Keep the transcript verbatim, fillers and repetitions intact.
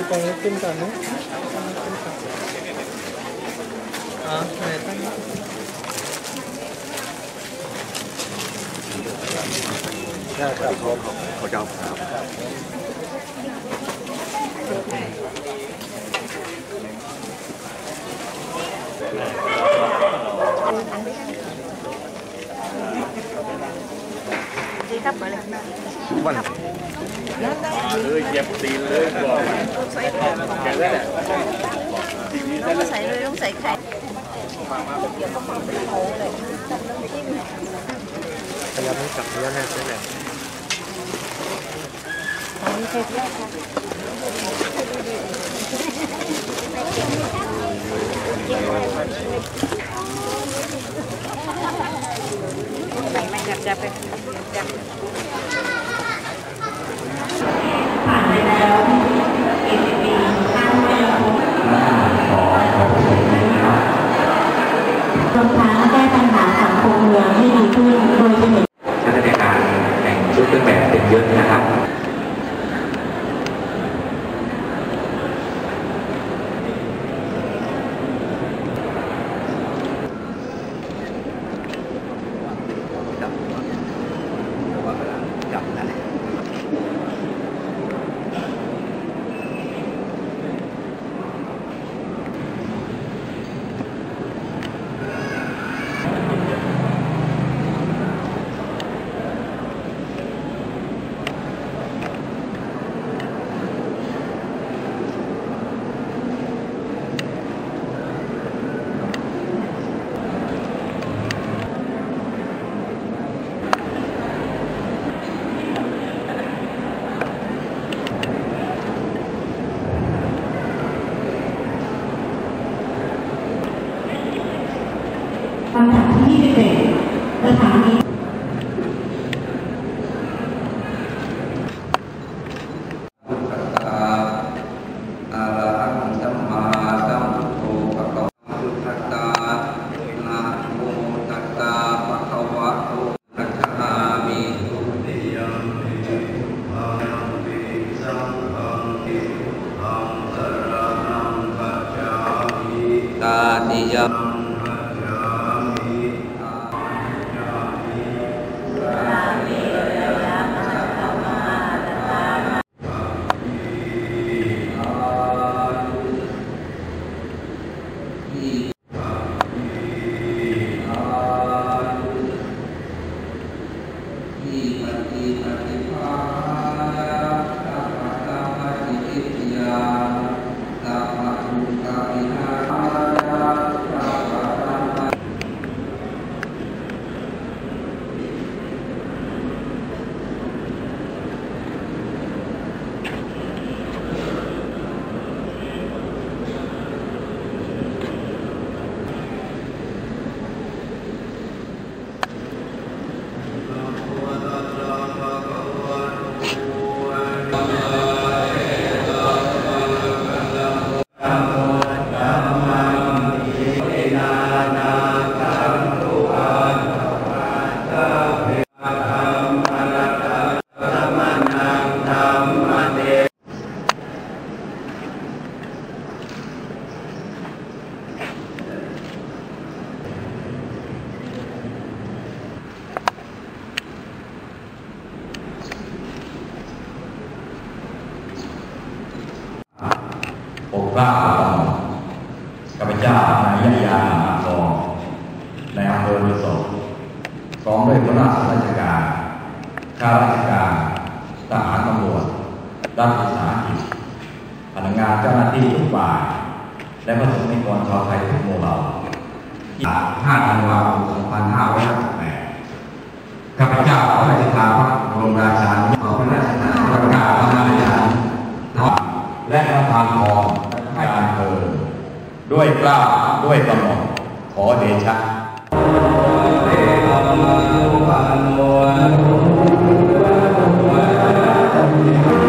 ตรงนี้ขึ้นก่อนนะอ๋อไหนตั้งใช่ครับเขาเขาจะเอาครับดีครับมาเลยวันเลยเจ็บตีเลยบอกใส่แกได้แหละต้องใส่เลยต้องใส่ไข่เกี่ยวกับความเป็นโถเลยจับน้ำจิ้มพยายามให้จับเนื้อแน่ใช่ไหมอันนี้เทปแรกค่ะใส่ไม่จับจับไปจับผ่านไปแล้วอีกปีห้าไม่พบรวมทั้งแก้ปัญหาสังคมเมืองให้ดีขึ้นโดยเป็นพัฒนาการแต่งชุดเครื่องแบบเป็นเยอะนะครับคำถามที่ยี่สิบเอ็ดสถานีตาติยมผมกล้าข้าพเจ้านายยะยาอาทองในอำเภอฤาษีพร้อมด้วยหัวหน้าส่วนราชการข้าราชการทหารตำรวจรัฐวิสาหกิจพนักงานเจ้าหน้าที่ทุกฝ่ายและประสบนิกรชาวไทยทุกหมู่เหล่าห้าธันวาคมสองพันห้าร้อยห้าสิบแปดข้าพเจ้าขอราชทานพระบรมราชานุเคราะห์พระราชทานประกาศพระราชทานและประทานพรให้อำเภอด้วยเกล้าด้วยกระหม่อมขอเดชะเ